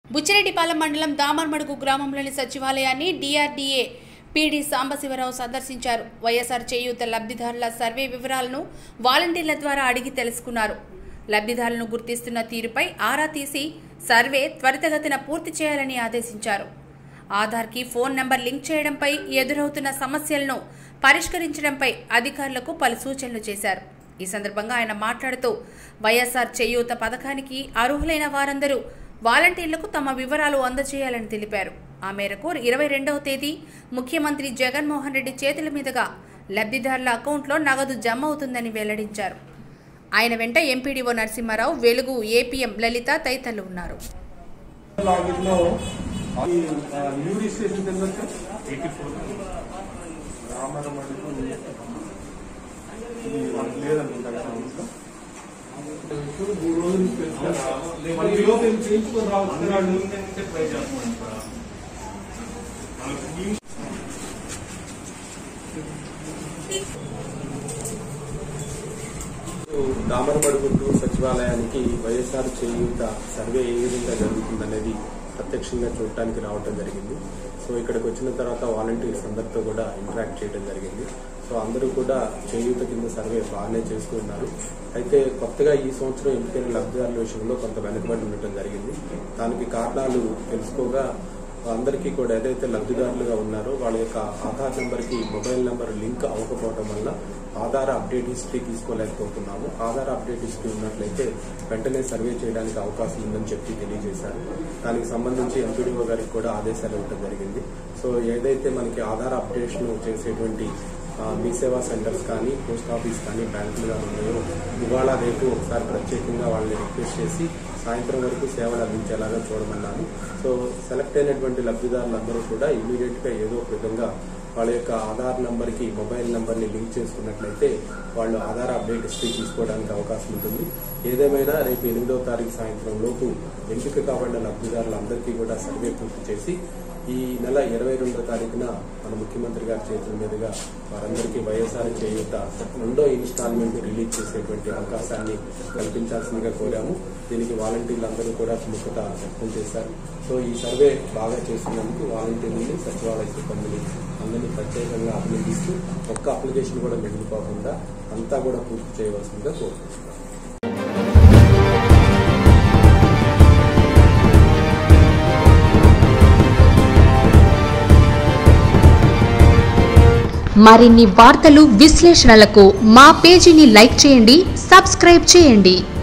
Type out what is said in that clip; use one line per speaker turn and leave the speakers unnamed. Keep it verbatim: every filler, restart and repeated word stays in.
బుచ్చిరెడ్డిపాలెం మండలం దామర్మడుగు గ్రామంలోని సచివాలయాన్ని డిఆర్డీఏ పీడీ సాంబశివరావు సందర్శించారు. వైఎస్ఆర్ చేయూత లబ్ధిదారుల సర్వే వివరాలను వాలంటీర్ల ద్వారా అడిగి తెలుసుకున్నారు. లబ్ధిదారులను గుర్తిస్తున్న తీరుపై ఆరా తీసి సర్వే త్వరితగతిన పూర్తి చేయాలని ఆదేశించారు. ఆధార్కి ఫోన్ నంబర్ లింక్ చేయడంపై ఎదురవుతున్న సమస్యలను పరిష్కరించడంపై అధికారులకు పలు సూచనలు చేశారు. ఈ సందర్భంగా ఆయన మాట్లాడుతూ వైఎస్ఆర్ చేయూత పథకానికి అర్హులైన వారందరూ వాలంటీర్లకు తమ వివరాలు అందజేయాలని తెలిపారు. ఆ మేరకు ఇరవై రెండవ తేదీ ముఖ్యమంత్రి జగన్మోహన్ రెడ్డి చేతుల మీదుగా లబ్ధిదారుల అకౌంట్లో నగదు జమ అవుతుందని వెల్లడించారు. ఆయన వెంట ఎంపీడీఓ నరసింహారావు, వెలుగు ఏపీఎం లలిత తదితరులు ఉన్నారు.
దామర్మడుగు సచివాలయానికి వైఎస్ఆర్ చేయూత సర్వే ఏ విధంగా జరుగుతుందనేది ప్రత్యక్షంగా చూడటానికి రావడం జరిగింది. సో ఇక్కడికి వచ్చిన తర్వాత వాలంటీర్స్ అందరితో కూడా ఇంటరాక్ట్ చేయడం జరిగింది. సో అందరూ కూడా చేయూత కింద సర్వే బాగానే చేసుకున్నారు. అయితే కొత్తగా ఈ సంవత్సరం ఎంపికైన లబ్ధిదారుల విషయంలో కొంత వెనుకబడి ఉండటం జరిగింది. దానికి కారణాలు తెలుసుకోగా అందరికీ కూడా ఏదైతే లబ్ధిదారులుగా ఉన్నారో వాళ్ళ యొక్క ఆధార్ నెంబర్కి మొబైల్ నెంబర్ లింక్ అవ్వకపోవడం వల్ల ఆధార్ అప్డేట్ హిస్టరీ తీసుకోలేకపోతున్నాము. ఆధార్ అప్డేట్ హిస్టరీ ఉన్నట్లయితే వెంటనే సర్వే చేయడానికి అవకాశం ఉందని చెప్పి తెలియజేశారు. దానికి సంబంధించి ఎంపీడీఓ గారికి కూడా ఆదేశాలు ఇవ్వడం జరిగింది. సో ఏదైతే మనకి ఆధార్ అప్డేషన్ చేసేటువంటి మీ సేవా సెంటర్స్ కానీ, పోస్ట్ ఆఫీస్ కానీ, బ్యాంకులు కానీ ఉన్నాయో ఇవాళ రేపు ఒకసారి ప్రత్యేకంగా వాళ్ళని రిక్వెస్ట్ చేసి సాయంత్రం వరకు సేవలు అందించేలాగా చూడమన్నాను. సో సెలెక్ట్ అయినటువంటి లబ్ధిదారులందరూ కూడా ఇమీడియట్ గా ఏదో ఒక విధంగా వాళ్ళ యొక్క ఆధార్ నంబర్కి మొబైల్ నెంబర్ని లింక్ చేసుకున్నట్లయితే వాళ్ళు ఆధార్ అప్డేట్ హిస్టరీ తీసుకోవడానికి అవకాశం ఉంటుంది. ఏదేమైనా రేపు ఎనిమిదవ తారీఖు సాయంత్రం లోపు ఎంపిక కాబడిన లబ్ధిదారులందరికీ కూడా సర్వే పూర్తి చేసి ఈ నెల ఇరవై రెండో తారీఖున మన ముఖ్యమంత్రి గారి చేతుల మీదుగా వారందరికీ వైఎస్ఆర్ చేయూత రెండో ఇన్స్టాల్మెంట్ రిలీజ్ చేసేటువంటి అవకాశాన్ని కల్పించాల్సిందిగా కోరాము. దీనికి వాలంటీర్లందరూ కూడా సుముఖత వ్యక్తం చేశారు. సో ఈ సర్వే బాగా చేస్తున్నందుకు వాలంటీర్లని, సచివాలయ సిబ్బందిని అందరినీ ప్రత్యేకంగా అభినందిస్తూ ఒక్క అప్లికేషన్ కూడా మిగిలిపోకుండా అంతా కూడా పూర్తి చేయవలసిందిగా కోరుతున్నాను.
మరిన్ని వార్తలు, విశ్లేషణలకు మా పేజీని లైక్ చేయండి, సబ్స్క్రైబ్ చేయండి.